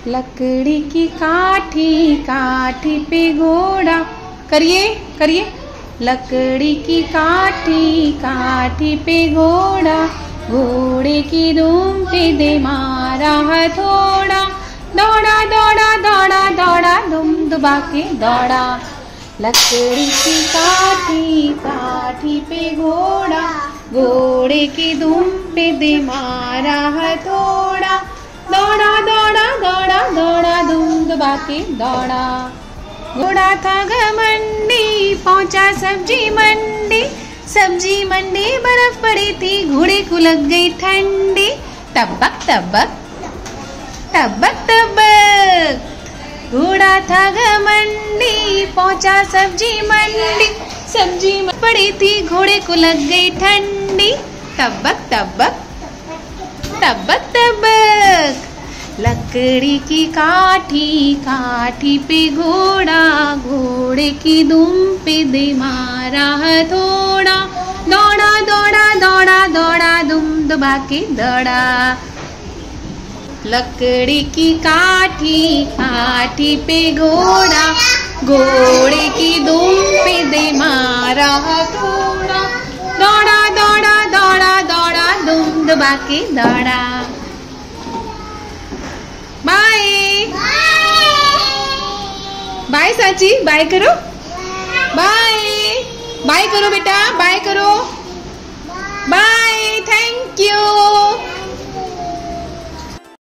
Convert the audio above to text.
लकड़ी की काठी काठी पे घोड़ा, करिए करिए। लकड़ी की काठी काठी पे घोड़ा, घोड़े की दुम पे दे मारा हथौड़ा। दौड़ा दौड़ा दौड़ा दौड़ा दुम दुबा के दौड़ा। लकड़ी की काठी काठी पे घोड़ा, घोड़े की दुम पे दे मारा हथौड़ा। दौड़ा दौड़ा दौड़ा दौड़ा दुम दुबा के दौड़ा। घोड़ा था घमंडी पहुंचा सब्जी मंडी, सब्जी मंडी बर्फ पड़ी थी घोड़े को लग गई ठंडी। तबक तबक तबक तबक, घोड़ा था घमंडी पहुंचा सब्जी मंडी, सब्जी पड़ी थी घोड़े को लग गई ठंडी। तबक तबक तबक तबक, लकड़ी की काठी काठी पे घोड़ा, घोड़े की दुम पे दे मारा हथौड़ा। दौड़ा दौड़ा दौड़ा दौड़ा दुम दबा के दौड़ा। लकड़ी की काठी काठी पे घोड़ा, घोड़े की दुम पे दे मारा हथौड़ा। दौड़ा दौड़ा दौड़ा दौड़ा दुम दबा के दौड़ा। बाय बाय साची, बाय करो, बाय बाय करो बेटा, बाय करो, बाय, थैंक यू।